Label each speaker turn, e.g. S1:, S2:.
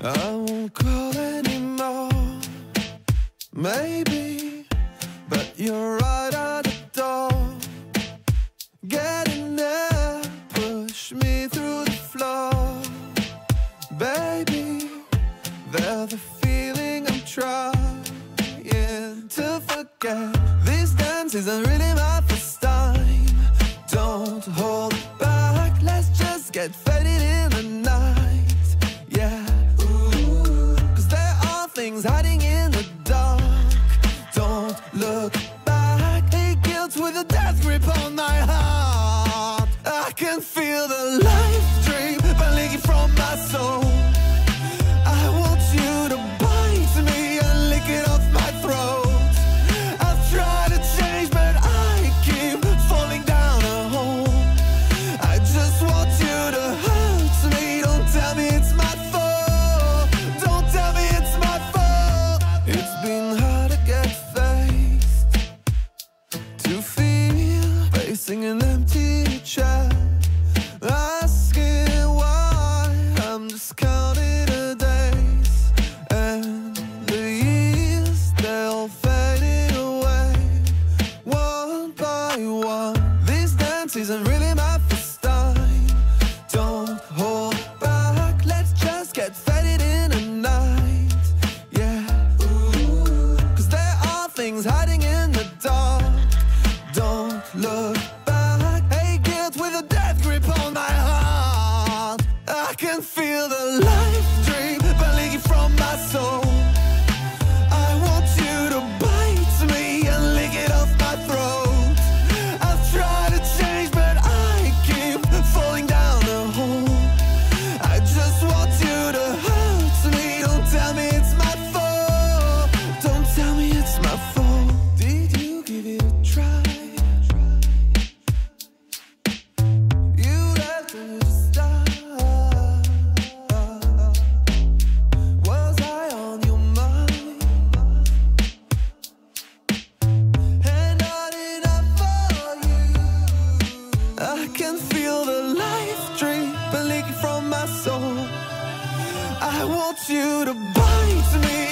S1: I won't call anymore, maybe, but you're right at the door. Get in there, push me through the floor. Baby, there's the feeling I'm trying to forget. This dance isn't really my first time. Don't hold back, let's just get faded in the night. Yeah, ooh, 'cause there are things hiding in the dark. Don't look back, hey, guilt with a death grip on my heart. I can feel the life dream leaking from my soul. I want you to bite me and lick it off my throat. I've tried to change, but I keep falling down a hole. I just want you to hurt me. Don't tell me it's my fault. Don't tell me it's my fault. It's been hard to get faced, to feel facing an empty chair, asking why. I'm just counting the days and the years, they're all fading away one by one. This dance isn't really my first time. Don't hold back, let's just get faded in the night. Yeah, ooh, 'cause there are things hiding in the dark. Don't look back, hey, guilt with a death grip on my heart. I can feel the life dream leaking from my soul. I want you to bite me and lick it off my throat. I've tried to change, but I keep falling down a hole. I just want you to hurt me. Don't tell me it's my fault. Don't tell me it's my fault. Did you give it a try? You left me to start. Was I on your mind? And not enough for you. I can feel the life dream leaking from my soul. I want you to bite me